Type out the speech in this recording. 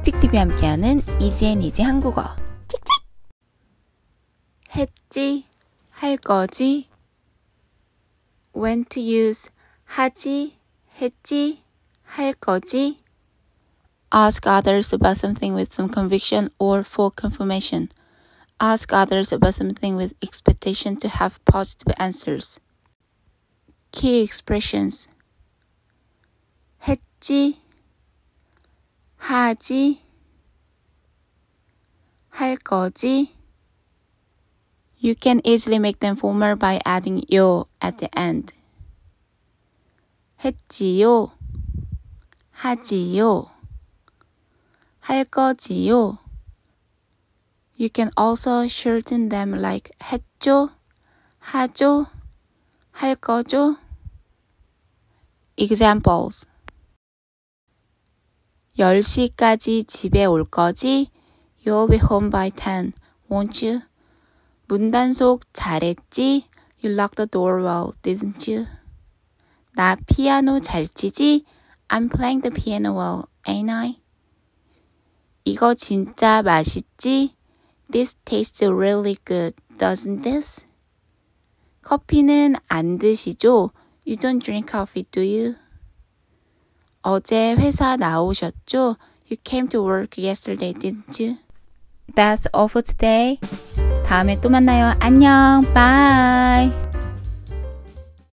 찍찍TV 함께하는 이지앤이지 한국어. 찍찍! 했지, 할 거지. When to use 하지, 했지, 할 거지. Ask others about something with some conviction or for confirmation. Ask others about something with expectation to have positive answers. Key expressions. 했지, 하지, 할 거지. You can easily make them formal by adding 요 at the end. 했지요, 하지요, 할 거지요. You can also shorten them like 했죠, 하죠, 할 거죠. Examples. 10시까지 집에 올 거지? You'll be home by 10, won't you? 문단속 잘했지? You locked the door well, didn't you? 나 피아노 잘 치지? I'm playing the piano well, ain't I? 이거 진짜 맛있지? This tastes really good, doesn't this? 커피는 안 드시죠? You don't drink coffee, do you? 어제 회사 나오셨죠? You came to work yesterday, didn't you? That's all for today. 다음에 또 만나요. 안녕. Bye.